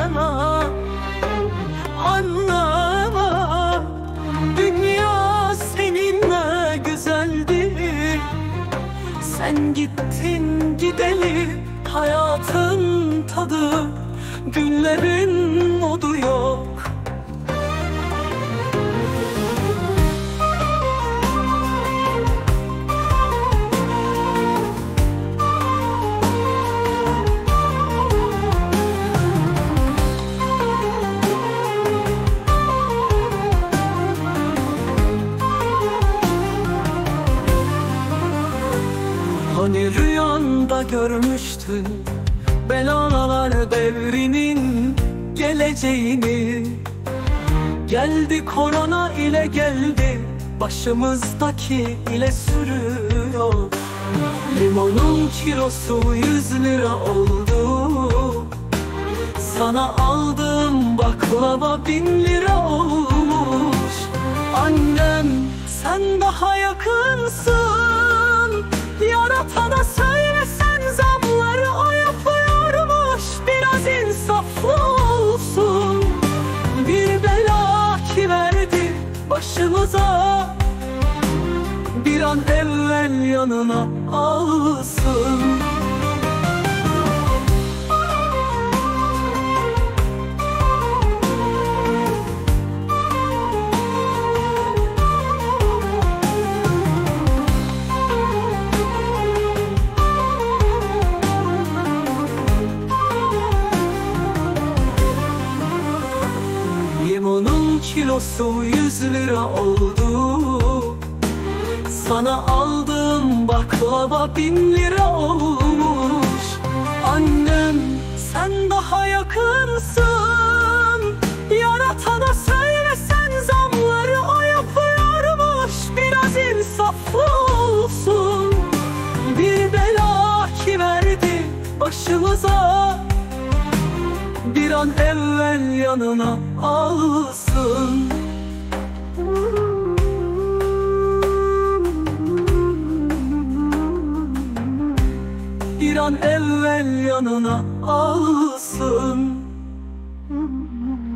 yana. Anlama, dünya seninle güzeldi. Sen gittin gideli, hayatın tadı, günlerin modu yok. Hani rüyanda görmüştün belalar devrinin geleceğini. Geldi korona ile geldi, başımızdaki ile sürüyor. Limonun kilosu 100 lira oldu. Sana aldığım baklava 1000 lira olmuş. Annem, sen daha yakınsın. Yaratana söylesen zamları o yapıyormuş. Biraz insaflı olsun. Bir bela ki verdi başımıza, bir an evvel yanına alsın. Limonun kilosu 100 lira oldu. Sana aldığım baklava 1000 lira olmuş. Annem, sen daha yakınsın. Yaratana söylesen zamları o yapıyormuş. Biraz insaflı olsun. Bir bela ki verdi başımıza, bir an evvel yanına alsın. Bir an evvel yanına alsın.